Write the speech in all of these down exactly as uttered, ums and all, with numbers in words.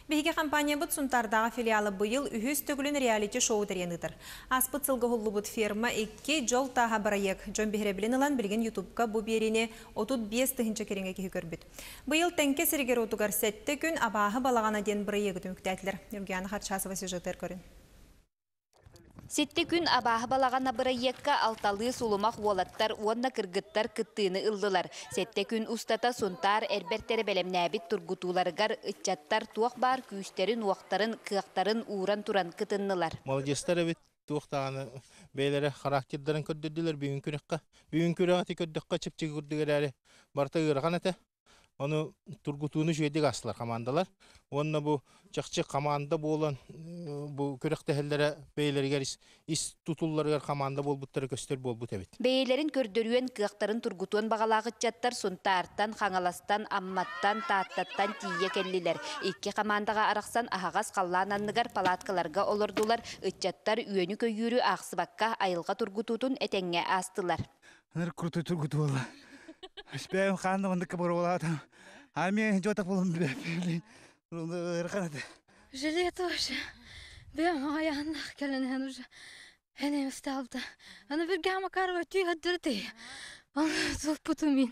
Беге компания бұд сұнтардағы филиалы бұйыл үхіз төгілін реалити шоу дәренігдір. Аспыт сылғы ғылы бұд ферма екі жол таға барайық. Жон бехеребілін ұлан білген ютубқа бұ беріне отыз бес тығынча керенге кеге көрбіт. Бұйыл тәнке сіргер отығар сәтті күн абағы балағана ден бұрайығы түміктәтілер. Үргияны Харчасова сюжеттер көрін. Сетте күн абағы балағана бұрайекка алталы сулымақ уолаттар уонна кыргыттар кыттыны ылдылар. Сетте күн устата сунтар әрберттері бәлемнәбит тургутуларгар ытчаттар туақ бар күйістерін уақтарын кыақтарын уран туран кытыннылар. Молодестер әбет туақтағаны бәйлері характердарын көрдірділер бүйін күрекқа. Бүйін күректі көрдіққа чепчегі көрдігер әрі барта ғырған әті. Onu turgutuğunu jüyedig aslar komandalар. Onunla bu çakçı komanda bolan bu körektehellere beylerger is tutullargar komanda bolbutları göster bolbut evet. Beylerin kördürüyen kıaqtarın turgutuğun bağalağıtçattar suntartan, xangalastan, ammattan, taattattan tiye kelliler. İki komandaga araqsan ahagaz qallananlıgar palatkalarga olurdular. Itçattar üyönü köyyürü ağsıbakka ayılga turgutuğun etenge astılar. Nır kurtu turgutu ola. Ben kandım onu kabul Ами жотак болом бе. Раханат. Жилет тоже. Бем аян келен уже. Эне усталда. Ана бир гама карга ти хаддырты. Он зов путумин.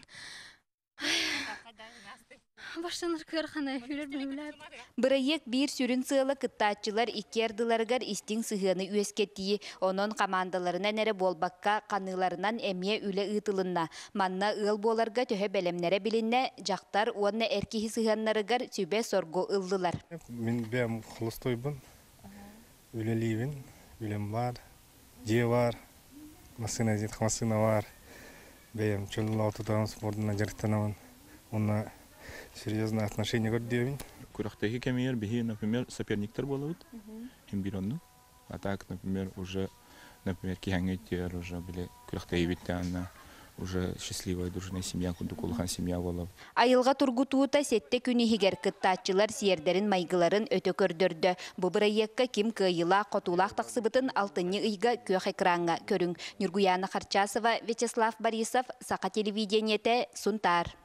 Баштаныр кырхана хүрер билер. Бырайек бир сүрүн сыйла кыттаачылар икердыларгар истин сыгыны үескетти. Онон командаларына нере болбакка каныларынан эмие үле ытылынна. Манна ыл боларга төһө белемнере билинне жактар уонна эркихи сыганнарыгар сүбе сорго ылдылар. Мен бем холостойбун. Үлелибин, үлем бар, же бар. Масына жет масына бар. Бем чулла отудан спортна жертанан. Онна серьезное отношение к девин. Курахтехи кемер, беги, например, соперниктер болут, имбиронну. А так, например, уже, например, кихангетер уже были курахтехи витяна, уже счастливая дружная семья, кудукулхан семья была. Айылга тургутуута сетте күні хигер кыттаачылар сиердерин майгыларын өтө көрдөрдө. Бу бырайекка ким кыйыла котулак таксыбытын алтынны ыйга көөх экранга көрүң. Нургуяна Харчасова, Вячеслав Борисов, Сака телевидениете, Сунтар.